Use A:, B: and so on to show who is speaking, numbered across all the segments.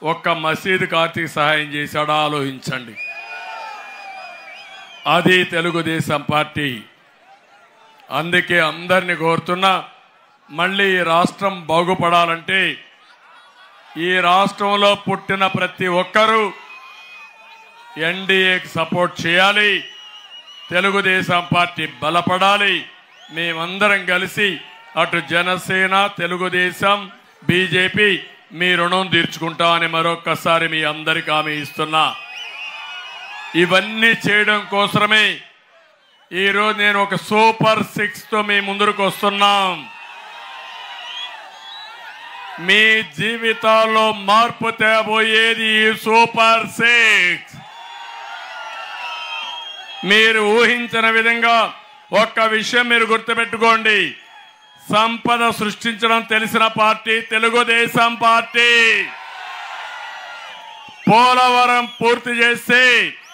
A: ఒక్క మసీదుకి ఆర్థిక సహాయం చేశాడో ఆలోచించండి. అది తెలుగుదేశం పార్టీ. అందుకే అందరినీ కోరుతున్నా, మళ్ళీ ఈ రాష్ట్రం బాగుపడాలంటే ఈ రాష్ట్రంలో పుట్టిన ప్రతి ఒక్కరూ ఎన్డీఏకి సపోర్ట్ చేయాలి. తెలుగుదేశం పార్టీ బలపడాలి. మేమందరం కలిసి అటు జనసేన, తెలుగుదేశం, బీజేపీ మీ రుణం తీర్చుకుంటామని మరొక్కసారి మీ అందరికీ హామీ ఇస్తున్నా. ఇవన్నీ చేయడం కోసమే ఈరోజు నేను ఒక సూపర్ 6తో మీ ముందుకు వస్తున్నాం. మీ జీవితాల్లో మార్పు తేబోయేది ఈ సూపర్ 6. మీరు ఊహించిన విధంగా ఒక్క విషయం మీరు గుర్తుపెట్టుకోండి, సంపద సృష్టించడం తెలిసిన పార్టీ తెలుగుదేశం పార్టీ. పోలవరం పూర్తి చేస్తే,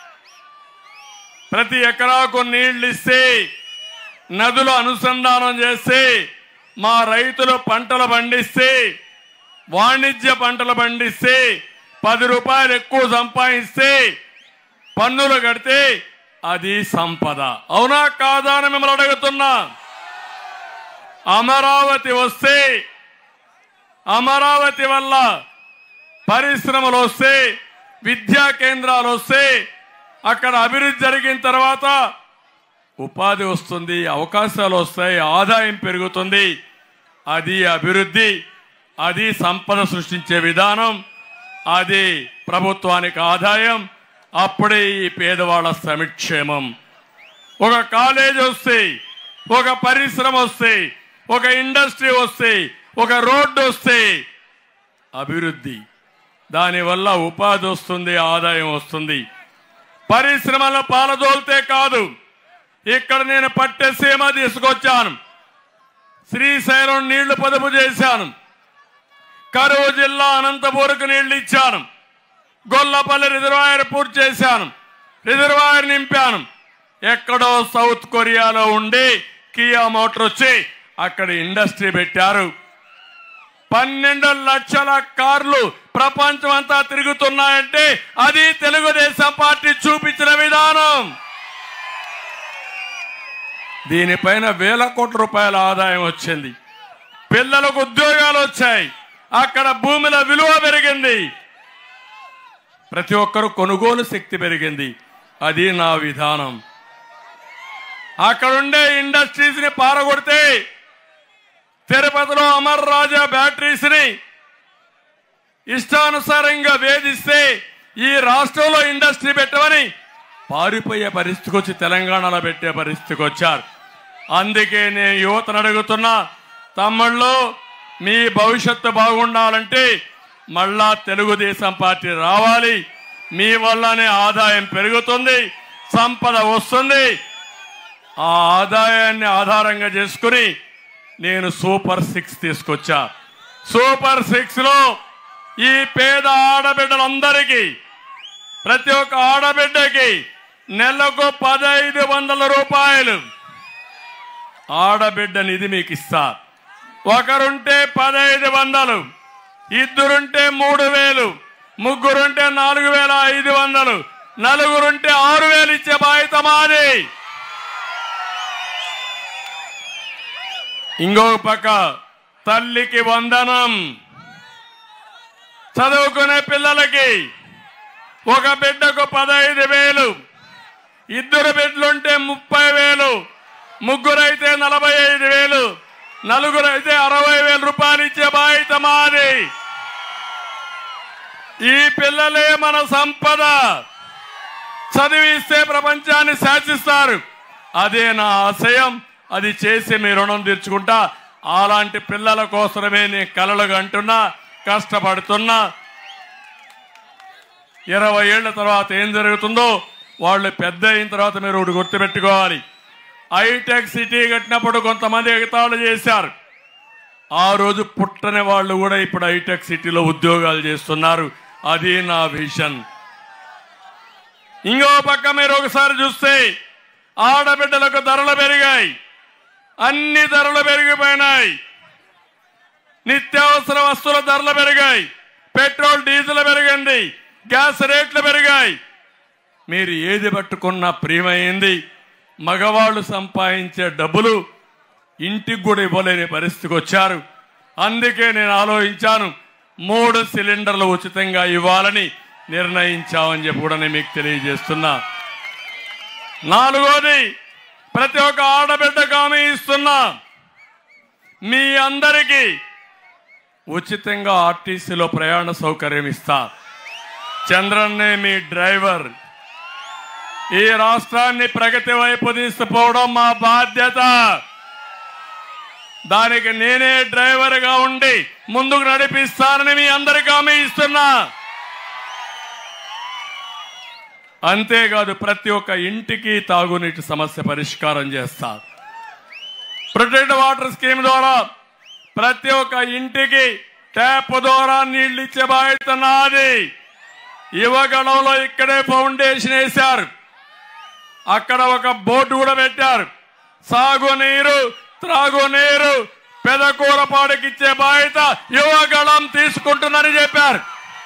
A: ప్రతి ఎకరాకు నీళ్లు ఇస్తే, నదులు అనుసంధానం చేస్తే, మా రైతులు పంటలు పండిస్తే, వాణిజ్య పంటలు పండిస్తే 10 రూపాయలు ఎక్కువ సంపాదిస్తే, పన్నులు కడితే అది సంపద. అవునా కాదా అని మిమ్మల్ని అడుగుతున్నా. అమరావతి వస్తే, అమరావతి వల్ల పరిశ్రమలు వస్తే, విద్యా కేంద్రాలు వస్తే, అక్కడ అభివృద్ధి జరిగిన తర్వాత ఉపాధి వస్తుంది, అవకాశాలు వస్తాయి, ఆదాయం పెరుగుతుంది. అది అభివృద్ధి, అది సంపద సృష్టించే విధానం, అది ప్రభుత్వానికి ఆదాయం. అప్పుడే ఈ పేదవాళ్ళ సంక్షేమం. ఒక కాలేజ్ వస్తే, ఒక పరిశ్రమ వస్తే, ఒక ఇండస్ట్రీ వస్తే, ఒక రోడ్డు వస్తే అభివృద్ధి. దానివల్ల ఉపాధి వస్తుంది, ఆదాయం వస్తుంది. పరిశ్రమల పాలదోల్తే కాదు, ఇక్కడ నేను పట్టెసీమ తీసుకొచ్చాను, శ్రీశైలం నీళ్లు పొదుపు చేశాను, కరువు జిల్లా అనంతపూర్కు నీళ్లు ఇచ్చాను, గొల్లపల్లి రిజర్వాయర్ పూర్తి చేశాను, రిజర్వాయర్ నింపాను. ఎక్కడో సౌత్ కొరియాలో ఉండి కియా మోటార్ వచ్చి అక్కడ ఇండస్ట్రీ పెట్టారు. 12 లక్షల కార్లు ప్రపంచం అంతా తిరుగుతున్నాయంటే అది తెలుగుదేశం పార్టీ చూపించిన విధానం. దీనిపైన వేల కోట్ల రూపాయల ఆదాయం వచ్చింది. పిల్లలకు ఉద్యోగాలు వచ్చాయి, అక్కడ భూముల విలువ పెరిగింది, ప్రతి ఒక్కరు కొనుగోలు శక్తి పెరిగింది. అది నా విధానం. అక్కడుండే ఇండస్ట్రీస్ ని పారగొడితే, తిరుపతిలో అమర్ రాజా బ్యాటరీస్ ని ఇష్టానుసారంగా వేధిస్తే ఈ రాష్ట్రంలో ఇండస్ట్రీ పెట్టమని పారిపోయే పరిస్థితికి వచ్చి తెలంగాణలో పెట్టే పరిస్థితికి వచ్చారు. అందుకే నేను యువతను అడుగుతున్నా, తమ్ముళ్ళు మీ భవిష్యత్తు బాగుండాలంటే మళ్ళా తెలుగుదేశం పార్టీ రావాలి. మీ వల్లనే ఆదాయం పెరుగుతుంది, సంపద వస్తుంది. ఆ ఆదాయాన్ని ఆధారంగా చేసుకుని నేను సూపర్ 6 తీసుకొచ్చా. సూపర్ 6లో ఈ పేద ఆడబిడ్డలందరికీ, ప్రతి ఒక్క ఆడబిడ్డకి నెలకు 1500 రూపాయలు ఆడబిడ్డ నిధి మీకు ఇస్తా. ఒకరుంటే 1500, ఇద్దరుంటే 3000, ముగ్గురుంటే 4500, నలుగురుంటే 6000 ఇచ్చే బాధ్యత మాది. ఇంకొక పక్క తల్లికి వందనం, చదువుకునే పిల్లలకి ఒక బిడ్డకు 15,000, ఇద్దరు బిడ్డలుంటే 30,000, ముగ్గురైతే 45,000, నలుగురైతే 60,000 రూపాయలు ఇచ్చే బాధ్యత మాది. ఈ పిల్లలే మన సంపద. చదివిస్తే ప్రపంచాన్ని శాసిస్తారు. అదే నా ఆశయం. అది చేసి మీ రుణం తీర్చుకుంటా. అలాంటి పిల్లల కోసమే నేను కలలు కంటున్నా, కష్టపడుతున్నా. 20 ఏళ్ల తర్వాత ఏం జరుగుతుందో వాళ్ళు పెద్ద అయిన తర్వాత మీరు ఒకటి గుర్తుపెట్టుకోవాలి. హైటెక్ సిటీ కట్టినప్పుడు కొంతమంది ఎగతాళి చేశారు. ఆ రోజు పుట్టని వాళ్ళు కూడా ఇప్పుడు హైటెక్ సిటీలో ఉద్యోగాలు చేస్తున్నారు. అది నా విజన్. ఇంకో పక్క మీరు ఒకసారి చూస్తే ఆడబిడ్డలకు ధరలు పెరిగాయి, అన్ని ధరలు పెరిగిపోయినాయి. నిత్యావసర వస్తువుల ధరలు పెరిగాయి, పెట్రోల్ డీజిల్ పెరిగాయి. పెరిగింది, గ్యాస్ రేట్లు పెరిగాయి. మీరు ఏది పట్టుకున్నా ప్రియమైంది. మగవాళ్ళు సంపాదించే డబ్బులు ఇంటికి కూడా ఇవ్వలేని పరిస్థితికి వచ్చారు. అందుకే నేను ఆలోచించాను, 3 సిలిండర్లు ఉచితంగా ఇవ్వాలని నిర్ణయించామని చెప్పి కూడా నేను మీకు తెలియజేస్తున్నా. 4వది, ప్రతి ఒక్క ఆడబిడ్డకు హామీ ఇస్తున్నా, మీ అందరికీ ఉచితంగా ఆర్టీసీలో ప్రయాణ సౌకర్యం ఇస్తా. చంద్రన్నే మీ డ్రైవర్. ఈ రాష్ట్రాన్ని ప్రగతి వైపు తీసుకుపోవడం మా బాధ్యత. దానికి నేనే డ్రైవర్గా ఉండి ముందుకు నడిపిస్తానని మీ అందరికీ హామీ ఇస్తున్నా. అంతేకాదు, ప్రతి ఒక్క ఇంటికి తాగునీటి సమస్య పరిష్కారం చేస్తా. ప్రొటెక్ట్ వాటర్ స్కీమ్ ద్వారా ప్రతి ఒక్క ఇంటికి ట్యాప్ ద్వారా నీళ్లు ఇచ్చే బాధ్యత నాది. యువగళంలో ఇక్కడే ఫౌండేషన్ వేశారు, అక్కడ ఒక బోర్డు కూడా పెట్టారు. సాగునీరు, త్రాగునీరు పెదకూరపాడుకి ఇచ్చే బాధ్యత యువగళం తీసుకుంటుందని చెప్పారు.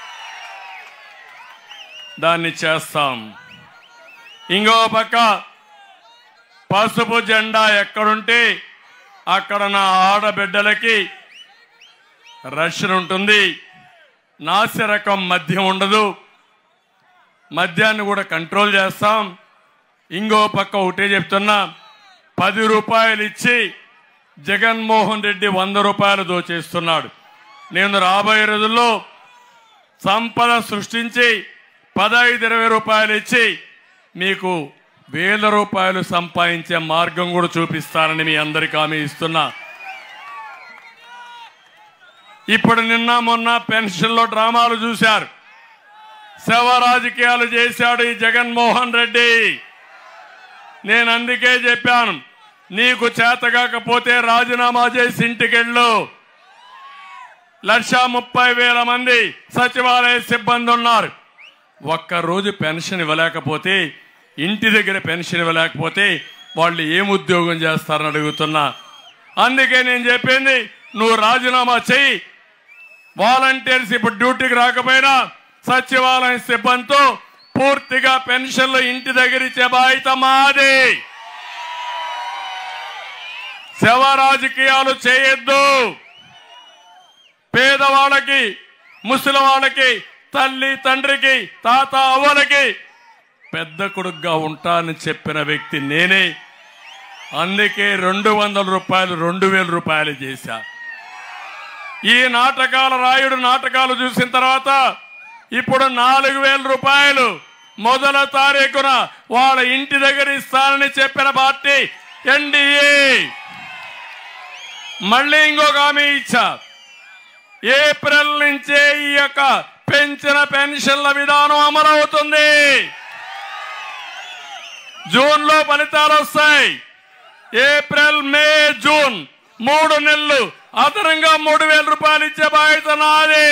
A: దాన్ని చేస్తాం. ఇంకో పక్క పసుపు జెండా ఎక్కడుంటే అక్కడ నా ఆడబిడ్డలకి రక్షణ ఉంటుంది. నాసిరకం మద్యం ఉండదు, మద్యాన్ని కూడా కంట్రోల్ చేస్తాం. ఇంకో పక్క ఒకటే చెప్తున్నా, 10 రూపాయలు ఇచ్చి జగన్మోహన్ రెడ్డి 100 రూపాయలు దోచేస్తున్నాడు. నేను రాబోయే రోజుల్లో సంపద సృష్టించి 15-20 రూపాయలు ఇచ్చి మీకు 1000 రూపాయలు సంపాదించే మార్గం కూడా చూపిస్తానని మీ అందరికీ హామీ ఇస్తున్నా. ఇప్పుడు నిన్న మొన్న పెన్షన్లో డ్రామాలు చూశారు. శవ రాజకీయాలు చేశాడు ఈ జగన్మోహన్ రెడ్డి. నేను అందుకే చెప్పాను, నీకు చేతగాకపోతే రాజీనామా చేసి ఇంటికెళ్ళు. 1,30,000 మంది సచివాలయ సిబ్బంది ఉన్నారు. ఒక్కరోజు పెన్షన్ ఇవ్వలేకపోతే, ఇంటి దగ్గర పెన్షన్ ఇవ్వలేకపోతే వాళ్ళు ఏం ఉద్యోగం చేస్తారని అడుగుతున్నా. అందుకే నేను చెప్పింది, నువ్వు రాజీనామా చెయ్యి. వాలంటీర్స్ ఇప్పుడు డ్యూటీకి రాకపోయినా సచివాలయ సిబ్బందితో పూర్తిగా పెన్షన్లు ఇంటి దగ్గర ఇచ్చే బాధ్యత మాది. శవ రాజకీయాలు చేయొద్దు. పేదవాళ్ళకి, ముసలి వాళ్ళకి, తల్లి తండ్రికి, తాత అవ్వలకి పెద్ద కొడుకుగా ఉంటానని చెప్పిన వ్యక్తి నేనే. అందుకే 200 రూపాయలు 2,000 రూపాయలు చేశా. ఈ నాటకాల రాయుడు నాటకాలు చూసిన తర్వాత ఇప్పుడు 4,000 రూపాయలు మొదల తారీఖున వాళ్ళ ఇంటి దగ్గర ఇస్తానని చెప్పిన పార్టీ ఎన్డీఏ. మళ్ళీ ఇంకొక హామీ ఇచ్చా, ఏప్రిల్ నుంచే ఈ యొక్క పెంచిన పెన్షన్ల విధానం అమలవుతుంది. జూన్ లో ఫలితాలు వస్తాయి. ఏప్రిల్, మే, జూన్ 3 నెలలు అదనంగా 3,000 రూపాయలు ఇచ్చే బాధ్యత నాది.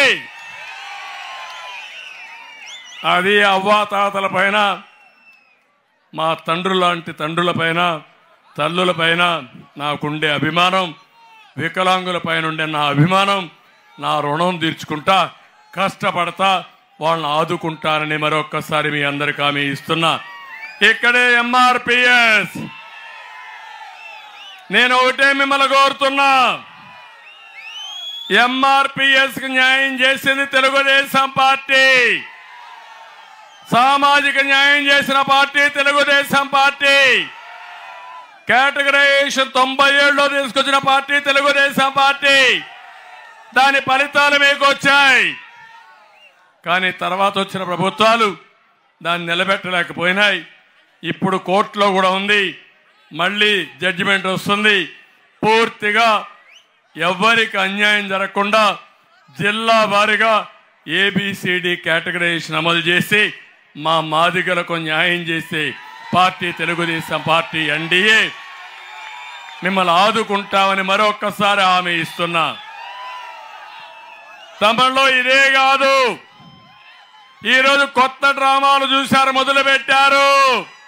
A: అది అవ్వాతాతల పైన, మా తండ్రులాంటి తండ్రుల పైన, తల్లుల పైన నాకుండే అభిమానం, వికలాంగుల పైన ఉండే నా అభిమానం. నా రుణం తీర్చుకుంటా, కష్టపడతా, వాళ్ళని ఆదుకుంటానని మరొక్కసారి మీ అందరికీ హామీ ఇస్తున్నా. ఇక్కడే ఎంఆర్పిఎస్, నేను ఒకటే మిమ్మల్ని కోరుతున్నా, ఎంఆర్పిఎస్ కి న్యాయం చేసింది తెలుగుదేశం పార్టీ. సామాజిక న్యాయం చేసిన పార్టీ తెలుగుదేశం పార్టీ. కేటగరైజేషన్ 97లో తీసుకొచ్చిన పార్టీ తెలుగుదేశం పార్టీ. దాని ఫలితాలు మీకు వచ్చాయి. కానీ తర్వాత వచ్చిన ప్రభుత్వాలు దాన్ని నిలబెట్టలేకపోయినాయి. ఇప్పుడు కోర్టులో కూడా ఉంది, మళ్ళీ జడ్జిమెంట్ వస్తుంది. పూర్తిగా ఎవ్వరికి అన్యాయం జరగకుండా జిల్లా వారీగా ఏబిసిడి కేటగరైజేషన్ అమలు చేసి మా మాదిగలకు న్యాయం చేసే పార్టీ తెలుగుదేశం పార్టీ ఎన్డీఏ. మిమ్మల్ని ఆదుకుంటామని మరొక్కసారి హామీ ఇస్తున్నా. తమలో ఇదే కాదు, ఈరోజు కొత్త డ్రామాలు చూశారు, మొదలు పెట్టారు.